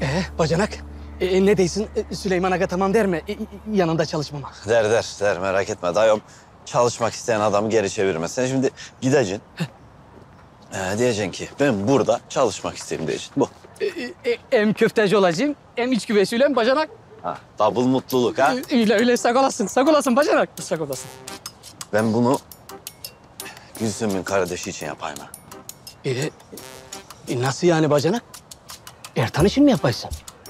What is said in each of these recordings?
Bacanak, ne deysin? Süleyman Aga tamam der mi yanında çalışmama? Der merak etme dayım. Çalışmak isteyen adamı geri çevirmez. Sen şimdi gideceksin. Diyeceksin ki ben burada çalışmak isterim diyeceksin. Bu. Hem köfteci olacağım, hem iç güvesiyle hem bacanak. Ha, double mutluluk ha. Öyle sağ olasın bacanak. Sağ olasın. Ben bunu Gülsüm'ün kardeşi için yapayım ha. Nasıl yani bacanak? Ertan için mi yaparsın?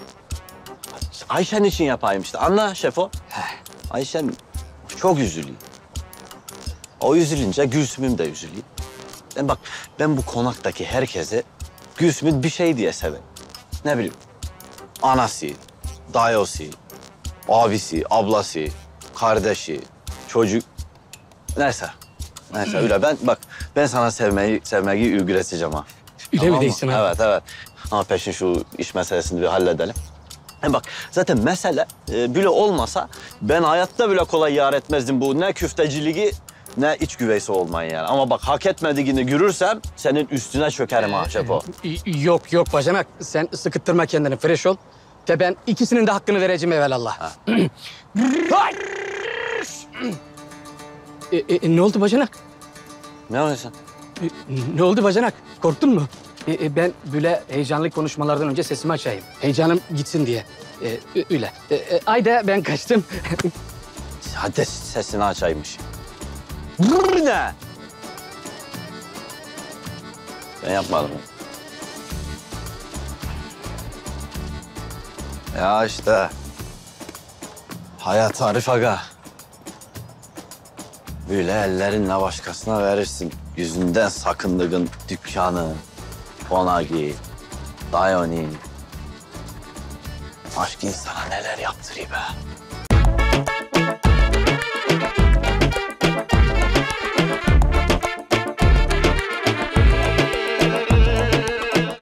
Ayşen için yapayım işte. Anla şefo. Ayşen çok üzülüyor. O üzülünce Gülsüm'üm de üzülüyor. Ben bu konaktaki herkese Gülsüm'ün bir şey diye severim. Ne bileyim, anası, dayısı, abisi, ablası, kardeşi, çocuk. Neyse öyle ben sana sevmeyi öğreteceğim ha. Öyle mi değilsin ha? Evet. Ama peşin şu iş meselesini bir halledelim. Zaten mesele böyle olmasa ben hayatta bile kolay yar etmezdim bu ne küfteciliği ne iç güveysi olmayı yani. Ama bak hak etmediğini görürsem senin üstüne çökerim ha şefo. Yok bacanak. Sen sıkıttırma kendini. Fresh ol. Ve ben ikisinin de hakkını vereceğim evvelallah. Ne oldu bacanak? Ne oluyorsun? Ne oldu bacanak? Korktun mu? Ben böyle heyecanlı konuşmalardan önce sesimi açayım. Heyecanım gitsin diye. Öyle. Ayda ben kaçtım. Hadi sesini açaymış. Ne? Ben yapmadım. Ya işte. Hayat Arif Aga. Böyle ellerinle başkasına verirsin. Yüzünden sakındığın dükkanı, konağı, dayoni. Aşk insana neler yaptırıyor be.